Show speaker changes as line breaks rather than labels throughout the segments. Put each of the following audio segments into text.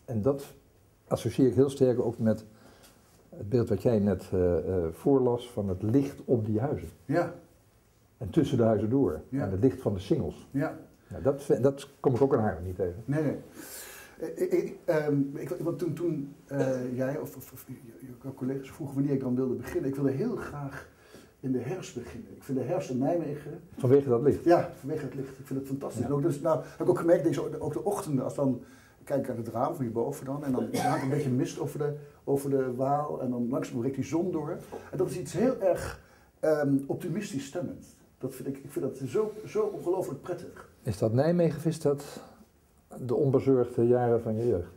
En dat associeer ik heel sterk ook met het beeld wat jij net voorlas van het licht op die huizen.
Ja.
En tussen de huizen door.
Ja.
En het licht van de singels.
Ja.
Nou, dat kom ik ook in Haarlem niet tegen.
Nee. Want toen jij of je collega's vroegen wanneer ik dan wilde beginnen, ik wilde heel graag in de herfst beginnen. Ik vind de herfst in Nijmegen...
Vanwege dat licht?
Ja, vanwege het licht. Ik vind het fantastisch. Ja. En ook, dus, nou, heb ik ook gemerkt, ook de ochtenden, als dan kijk ik uit het raam van hierboven dan, en dan hangt een beetje mist over de Waal, en dan langzaam breekt die zon door. En dat is iets heel erg optimistisch stemmend. Ik vind dat zo ongelooflijk prettig.
Is dat Nijmegen of is dat de onbezorgde jaren van je jeugd?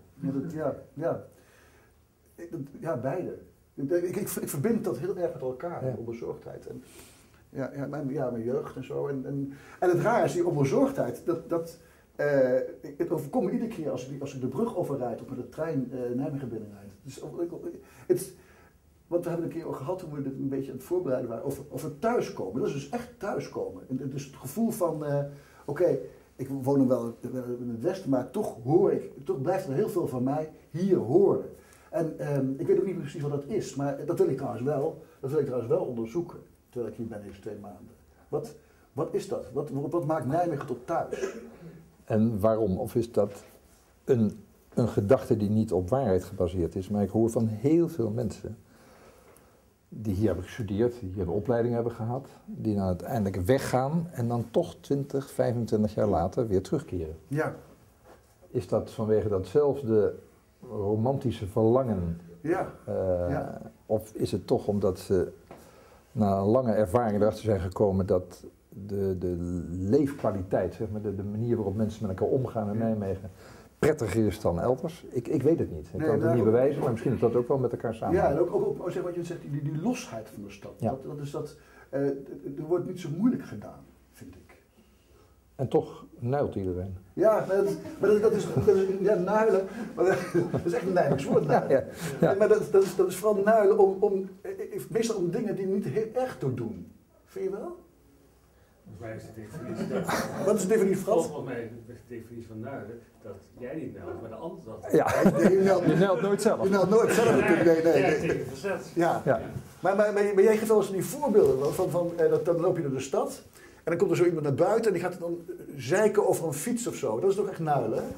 Ja, beide. Ik verbind dat heel erg met elkaar, ja. Onbezorgdheid. En, mijn jeugd en zo. En het raar is, die onbezorgdheid, het overkomt me iedere keer als ik de brug overrijd of met de trein Nijmegen binnenrijd. Dus, want we hebben een keer ook gehad toen we dit een beetje aan het voorbereiden waren over thuiskomen. Dat is dus echt thuiskomen. En dus het gevoel van, oké, ik woon wel in het Westen, maar toch blijft er heel veel van mij hier horen. En ik weet ook niet precies wat dat is, maar dat wil ik trouwens wel onderzoeken, terwijl ik hier ben deze 2 maanden. Wat is dat? Wat maakt Nijmegen tot thuis?
En waarom? Of is dat een gedachte die niet op waarheid gebaseerd is? Maar ik hoor van heel veel mensen die hier hebben gestudeerd, die hier een opleiding hebben gehad, die dan uiteindelijk weggaan en dan toch 20, 25 jaar later weer terugkeren.
Ja.
Is dat vanwege datzelfde romantische verlangen?
Ja.
Of is het toch omdat ze na een lange ervaring erachter zijn gekomen dat de leefkwaliteit, zeg maar, de manier waarop mensen met elkaar omgaan in Nijmegen prettiger is dan elders? Ik weet het niet. Ik kan het niet bewijzen, maar misschien is dat ook wel met elkaar samen.
Ja, en ook zeg wat je zegt, die losheid van de stad. Ja. Er wordt niet zo moeilijk gedaan, vind ik.
En toch nuilt iedereen.
Ja, maar dat is nuilen. Maar dat is echt een Nijmegs woord, nuilen. Ja. Maar dat is vooral nuilen meestal om dingen die niet heel erg toe doen. Vind je wel?
Volgens mij is de definitie...
Wat is de definitie, Frans?
Volgens mij is de definitie van nuilen dat jij niet nuilt, maar de ander dat.
Ja, je nuilt nooit zelf.
Je nuilt nooit zelf natuurlijk, nee.
Tegen verzet.
Ja. Maar jij geeft wel eens van die voorbeelden van dan loop je door de stad en dan komt er zo iemand naar buiten en die gaat dan zeiken over een fiets of zo. Dat is toch echt nuilen, hè?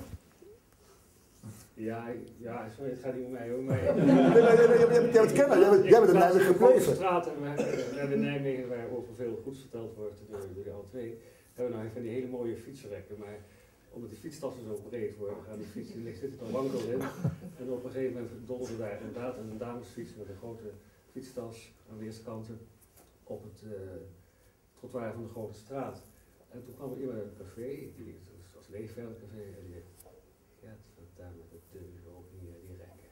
Ja, sorry, het gaat niet om mij hoor. Maar...
Jij bent kenner, jij bent in Nijmegen gebleven.
We hebben in Nijmegen, waar over veel goeds verteld wordt door jullie alle twee, hebben we nou van die hele mooie fietsenrekken. Maar omdat die fietstassen zo breed worden, gaan die fietsen, er zit er wankel in. En op een gegeven moment donderde daar inderdaad een damesfiets met een grote fietstas aan weerskanten op het trottoir van de Grote Straat. En toen kwam er iemand uit het café, het was Leefveld café, en die daar met de deuren ook die rekken.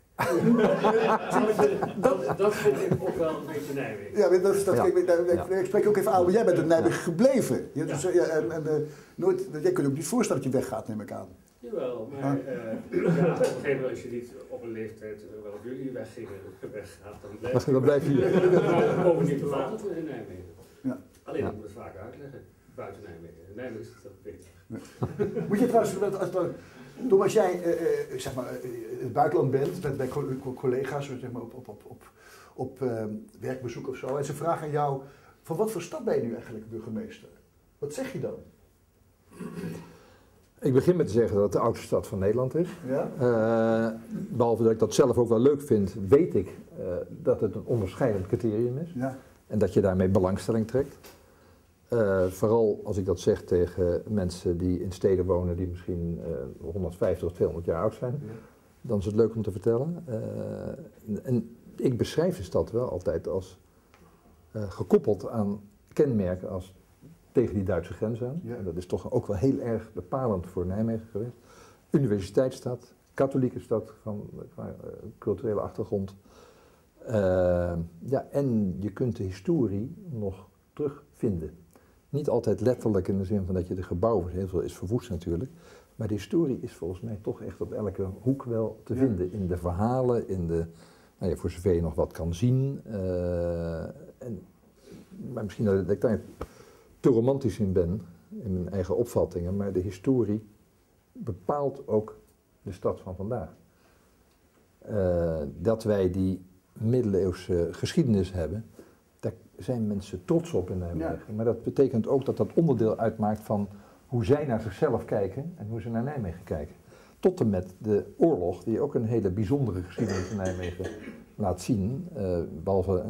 dat vind ik ook wel een beetje Nijmegen.
Ja, ik spreek ook even aan, maar jij bent in Nijmegen gebleven. Jij kunt ook niet voorstellen dat je weggaat, neem ik aan.
Jawel, maar op een gegeven moment als je niet op een leeftijd, waarop jullie weggaat, dan blijf je hier. Maar ook niet verlaten in Nijmegen. Ja. Alleen ik moet het vaak uitleggen, buiten Nijmegen. In Nijmegen is het beter.
Ja. Moet je trouwens, Tom, als jij zeg maar, in het buitenland bent, bij collega's zeg maar, op werkbezoek of zo, en ze vragen aan jou, van wat voor stad ben je nu eigenlijk burgemeester? Wat zeg je dan?
Ik begin met te zeggen dat het de oudste stad van Nederland is.
Ja?
Behalve dat ik dat zelf ook wel leuk vind, weet ik dat het een onderscheidend criterium is.
Ja.
En dat je daarmee belangstelling trekt. Vooral als ik dat zeg tegen mensen die in steden wonen die misschien 150 of 200 jaar oud zijn. Ja. Dan is het leuk om te vertellen. En ik beschrijf de stad wel altijd als gekoppeld aan kenmerken als tegen die Duitse grens aan. Ja. En dat is toch ook wel heel erg bepalend voor Nijmegen geweest. Universiteitsstad, katholieke stad van culturele achtergrond. En je kunt de historie nog terugvinden. Niet altijd letterlijk in de zin van dat je de gebouwen, heel veel is verwoest natuurlijk. Maar de historie is volgens mij toch echt op elke hoek wel te vinden. In de verhalen, voor zover je nog wat kan zien. Maar misschien dat ik daar te romantisch in ben, in mijn eigen opvattingen. Maar de historie bepaalt ook de stad van vandaag. Dat wij die middeleeuwse geschiedenis hebben, daar zijn mensen trots op in Nijmegen. Ja. Maar dat betekent ook dat dat onderdeel uitmaakt van hoe zij naar zichzelf kijken en hoe ze naar Nijmegen kijken. Tot en met de oorlog, die ook een hele bijzondere geschiedenis in Nijmegen laat zien. Behalve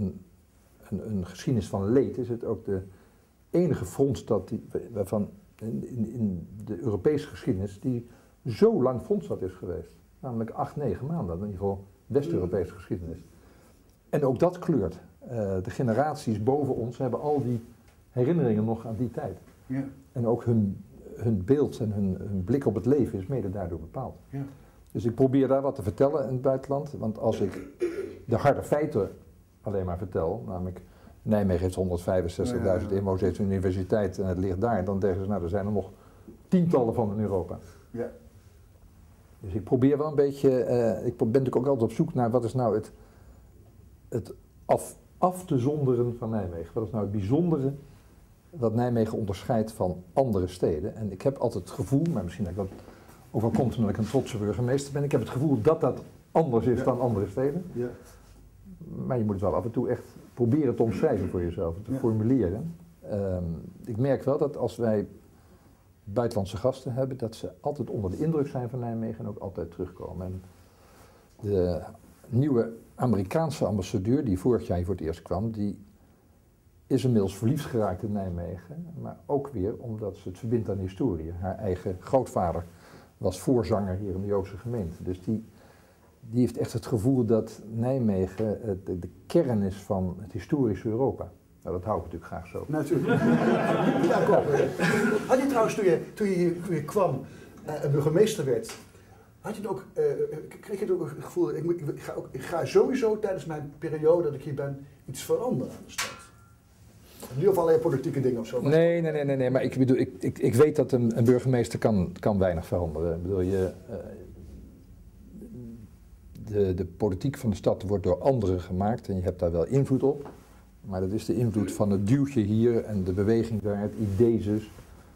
een geschiedenis van leed, is het ook de enige frontstad waarvan in de Europese geschiedenis die zo lang frontstad is geweest. Namelijk 8, 9 maanden, in ieder geval West-Europese geschiedenis. En ook dat kleurt. De generaties boven ons hebben al die herinneringen nog aan die tijd.
Ja.
En ook hun beeld en hun blik op het leven is mede daardoor bepaald.
Ja.
Dus ik probeer daar wat te vertellen in het buitenland. Want als ik de harde feiten alleen maar vertel, namelijk Nijmegen heeft 165.000 inwoners, heeft een universiteit en het ligt daar, dan denken ze, nou, er zijn er nog tientallen van in Europa.
Ja.
Dus ik probeer wel een beetje, ik ben natuurlijk ook altijd op zoek naar wat is nou het af te zonderen van Nijmegen. Wat is nou het bijzondere wat Nijmegen onderscheidt van andere steden? En ik heb altijd het gevoel, maar misschien dat ik dat ook wel komt omdat ik een trotse burgemeester ben, ik heb het gevoel dat dat anders is dan andere steden.
Ja.
Maar je moet het wel af en toe echt proberen te omschrijven voor jezelf, te formuleren. Ik merk wel dat als wij buitenlandse gasten hebben, dat ze altijd onder de indruk zijn van Nijmegen en ook altijd terugkomen. En de nieuwe Amerikaanse ambassadeur, die vorig jaar voor het eerst kwam, die is inmiddels verliefd geraakt in Nijmegen, maar ook weer omdat ze het verbindt aan historie. Haar eigen grootvader was voorzanger hier in de Joodse gemeente. Dus die heeft echt het gevoel dat Nijmegen de kern is van het historische Europa. Nou, dat hou ik natuurlijk graag zo.
Natuurlijk. Ja, kom. Had je trouwens, toen je kwam en burgemeester werd, had je ook, kreeg je ook het gevoel, ik ga sowieso tijdens mijn periode dat ik hier ben iets veranderen aan de stad? Niet of allerlei politieke dingen of zo.
Nee, maar ik bedoel, ik weet dat een burgemeester kan weinig veranderen. Ik bedoel, de politiek van de stad wordt door anderen gemaakt en je hebt daar wel invloed op. Maar dat is de invloed van het duwtje hier en de beweging daar, het ideezus.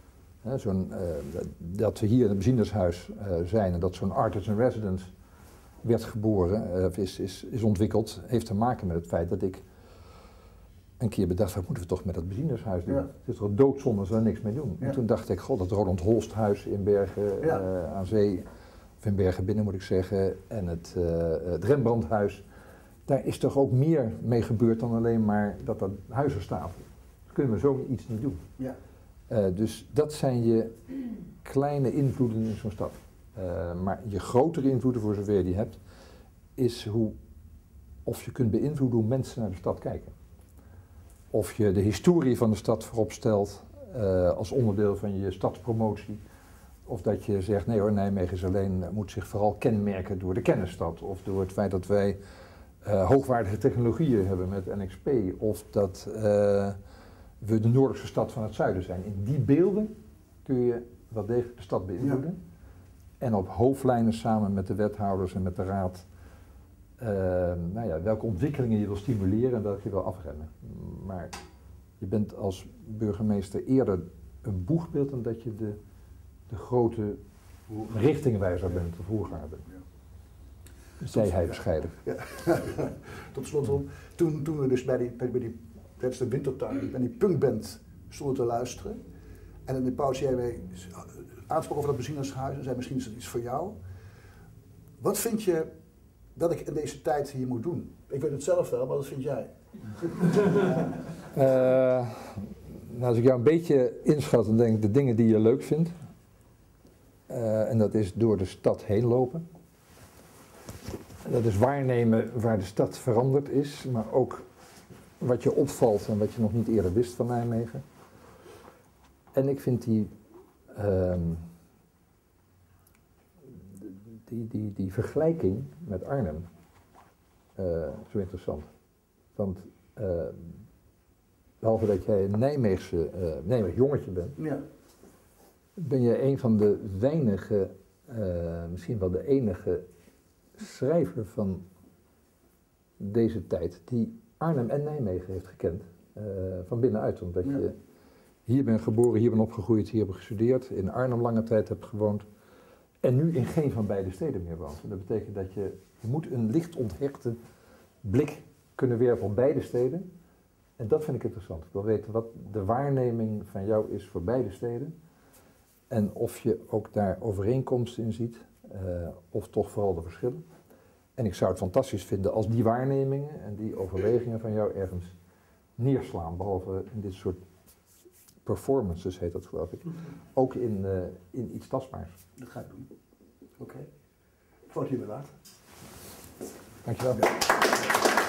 Dat we hier in het bezienshuis zijn en dat zo'n artist in residence werd geboren, is ontwikkeld, heeft te maken met het feit dat ik een keer bedacht, wat moeten we toch met dat bezienshuis doen? Ja. Het is toch doodzonde als we er niks mee doen. Ja. En toen dacht ik, god, dat Roland Holsthuis in Bergen aan Zee, of in Bergen Binnen moet ik zeggen, en het Rembrandthuis, daar is toch ook meer mee gebeurd dan alleen maar dat huis er staat. Dat kunnen we zoiets niet doen.
Ja.
Dus dat zijn je kleine invloeden in zo'n stad. Maar je grotere invloeden, voor zover je die hebt, is of je kunt beïnvloeden hoe mensen naar de stad kijken. Of je de historie van de stad voorop stelt als onderdeel van je stadspromotie. Of dat je zegt, nee hoor, Nijmegen moet zich vooral kenmerken door de kennisstad. Of door het feit dat wij hoogwaardige technologieën hebben met NXP. Of dat we de noordelijkste stad van het zuiden zijn. In die beelden kun je wel degelijk de stad beïnvloeden. Ja. En op hoofdlijnen samen met de wethouders en met de raad welke ontwikkelingen je wil stimuleren en welke je wil afremmen. Maar je bent als burgemeester eerder een boegbeeld dan dat je de grote richtingwijzer bent, de voorganger bent. Ja. Zei hij bescheiden.
Ja. Tot slot, toen we dus tijdens de wintertuin bij die punkband stonden te luisteren en in de pauze jij mij aansprak over dat bezienshuis en zei misschien is dat iets voor jou. Wat vind je dat ik in deze tijd hier moet doen? Ik weet het zelf wel, maar wat vind jij?
Als ik jou een beetje inschat, dan denk ik de dingen die je leuk vindt. En dat is door de stad heen lopen. Dat is waarnemen waar de stad veranderd is, maar ook wat je opvalt en wat je nog niet eerder wist van Nijmegen. En ik vind die vergelijking met Arnhem zo interessant. Want behalve dat jij een Nijmeeg jongetje bent, ja, ben je een van de weinige, misschien wel de enige schrijver van deze tijd die Arnhem en Nijmegen heeft gekend, van binnenuit. Omdat je hier bent geboren, hier bent opgegroeid, hier hebt gestudeerd, in Arnhem lange tijd hebt gewoond en nu in geen van beide steden meer woont. En dat betekent dat je moet een licht onthechte blik kunnen werpen op beide steden. En dat vind ik interessant. Ik wil weten wat de waarneming van jou is voor beide steden. En of je ook daar overeenkomsten in ziet, of toch vooral de verschillen. En ik zou het fantastisch vinden als die waarnemingen en die overwegingen van jou ergens neerslaan, behalve in dit soort performances heet dat geloof ik, ook in iets tastbaars.
Dat ga ik doen. Oké. Voor het hier weer later.
Dankjewel.